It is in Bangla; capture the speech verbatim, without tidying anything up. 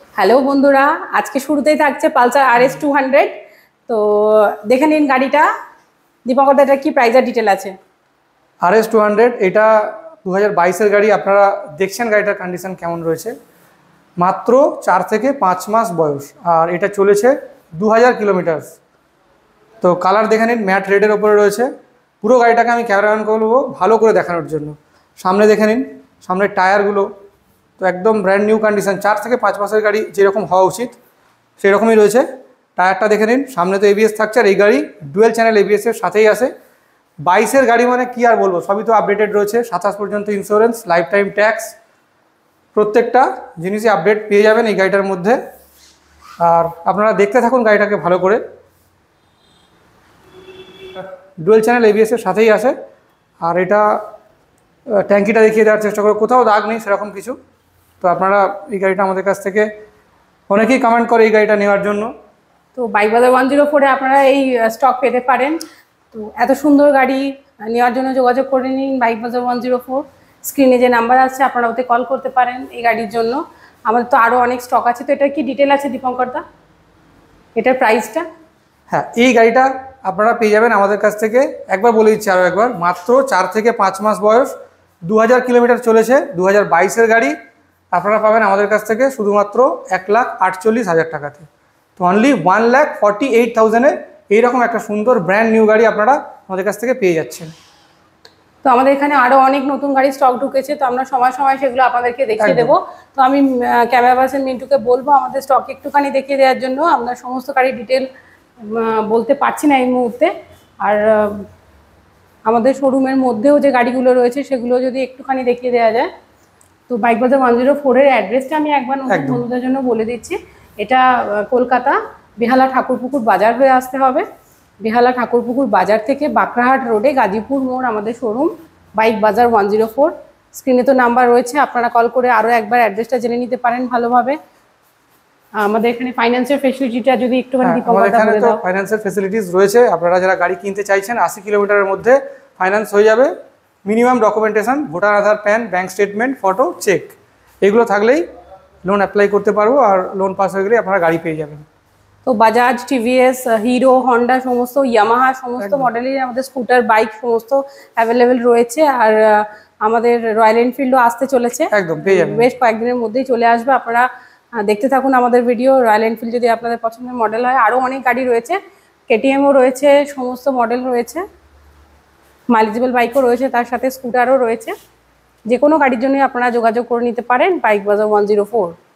হ্যালো বন্ধুরা, আজকে শুরুতেই থাকছে Pulsar R S two hundred. তো দেখে নিন গাড়িটা। দীপঙ্কর দা, এটা কি প্রাইস আর ডিটেল আছে? আর এস টু হান্ড্রেড এটা দু হাজার বাইশের গাড়ি। আপনারা দেখছেন গাড়িটার কন্ডিশন কেমন রয়েছে। মাত্র চার থেকে পাঁচ মাস বয়স, আর এটা চলেছে দু হাজার কিলোমিটার। তো কালার দেখে নিন, ম্যাট রেডের ওপরে রয়েছে। পুরো গাড়িটাকে আমি ক্যামেরা অন করবো ভালো করে দেখানোর জন্য। সামনে দেখে নিন, সামনের টায়ারগুলো তো একদম ব্র্যান্ড নিউ কন্ডিশন। চার থেকে পাঁচ মাসের গাড়ি যেরকম হওয়া উচিত সেই রকমই রয়েছে। টায়ারটা দেখে নিন, সামনে তো এবিএস থাকছে, আর এই গাড়ি ডুয়েল চ্যানেল এবিএসের সাথেই আসে। বাইশের গাড়ি মানে কি আর বলবো, সবই তো আপডেটেড রয়েছে। সাতাশ পর্যন্ত ইন্স্যুরেন্স, লাইফ টাইম ট্যাক্স, প্রত্যেকটা জিনিসই আপডেট পেয়ে যাবেন এই গাড়িটার মধ্যে। আর আপনারা দেখতে থাকুন গাড়িটাকে ভালো করে। ডুয়েল চ্যানেল এবিএসের সাথেই আসে। আর এটা ট্যাঙ্কিটা দেখিয়ে দেওয়ার চেষ্টা করো, কোথাও দাগ নেই সেরকম কিছু। তো আপনারা এই গাড়িটা আমাদের কাছ থেকে অনেকেই কমেন্ট করে এই গাড়িটা নেওয়ার জন্য। তো বাইক বাজার ওয়ান জিরো ফোরে আপনারা এই স্টক পেতে পারেন। তো এত সুন্দর গাড়ি নেওয়ার জন্য যোগাযোগ করে নিন bike Bazaar one zero four. স্ক্রিনে যে নাম্বার আছে আপনারা ওতে কল করতে পারেন এই গাড়ির জন্য। আমাদের তো আরও অনেক স্টক আছে। তো এটা কি ডিটেল আছে দীপঙ্কর দা, এটার প্রাইসটা? হ্যাঁ, এই গাড়িটা আপনারা পেয়ে যাবেন আমাদের কাছ থেকে। একবার বলে দিচ্ছি আরও একবার, মাত্র চার থেকে পাঁচ মাস বয়স, দু হাজার কিলোমিটার চলেছে, দু হাজার বাইশের গাড়ি। আপনারা পাবেন আমাদের কাছ থেকে শুধুমাত্র এক লাখ আটচল্লিশ হাজার টাকাতে। তো only one lakh forty eight থাউজেন্ডে এইরকম একটা সুন্দর ব্র্যান্ড নিউ গাড়ি আপনারা আমাদের কাছ থেকে পেয়ে যাচ্ছেন। তো আমাদের এখানে আরও অনেক নতুন গাড়ি স্টক ঢুকেছে, তো আমরা সময় সময় সেগুলো আপনাদেরকে দেখিয়ে দেবো। তো আমি ক্যামেরা পার্সন মিন্টুকে বলবো আমাদের স্টক একটুখানি দেখিয়ে দেওয়ার জন্য। আমরা সমস্ত গাড়ি ডিটেল বলতে পারছি না এই মুহূর্তে। আর আমাদের শোরুমের মধ্যেও যে গাড়িগুলো রয়েছে সেগুলো যদি একটুখানি দেখিয়ে দেওয়া যায়। তো বাইক বাজার ওয়ান জিরো ফোরের অ্যাড্রেসটা আমি একবার নতুন বন্ধুদের জন্য বলে দিচ্ছি। এটা কলকাতা বেহালা ঠাকুরপুকুর বাজার হয়ে আসতে হবে। বেহালা ঠাকুরপুকুর বাজার থেকে বাকরাহাট রোডে গাজীপুর মোড় আমাদের showroom, bike Bazaar one zero four. স্ক্রিনে তো নাম্বার রয়েছে, আপনারা কল করে আরও একবার অ্যাড্রেসটা জেনে নিতে পারেন ভালোভাবে। আমাদের এখানে ফাইন্যান্সের ফেসিলিটিটা যদি একটুখানি ফাইন্যান্সের ফেসিলিটিস রয়েছে। আপনারা যারা গাড়ি কিনতে চাইছেন আশি কিলোমিটারের মধ্যে ফাইন্যান্স হয়ে যাবে। Minimum documentation voter Aadhaar, PAN, bank statement, photo, cheque এগুলো থাকলেই লোন অ্যাপ্লাই করতে পারবো। আর লোন পাস হয়ে গেলে আপনারা গাড়ি পেয়ে যাবেন। তো বাজাজ, টিভিএস, হিরো, হন্ডা সমস্ত, ইয়ামাহা সমস্ত মডেলের আমাদের স্কুটার, বাইক সমস্ত অ্যাভেলেবেল রয়েছে। আর আমাদের রয়্যাল এনফিল্ডও আসতে চলেছে, একদম পেয়ে যাবেন, বেশ কয়েকদিনের মধ্যেই চলে আসবে। আপনারা দেখতে থাকুন আমাদের ভিডিও। রয়্যাল এনফিল্ড যদি আপনাদের পছন্দের মডেল হয়, আরও অনেক গাড়ি রয়েছে, কেটিএমও রয়েছে, সমস্ত মডেল রয়েছে, মাইলেজেবল বাইকও রয়েছে, তার সাথে স্কুটারও রয়েছে। যে কোনো গাড়ির জন্যই আপনারা যোগাযোগ করে নিতে পারেন bike Bazaar one zero four.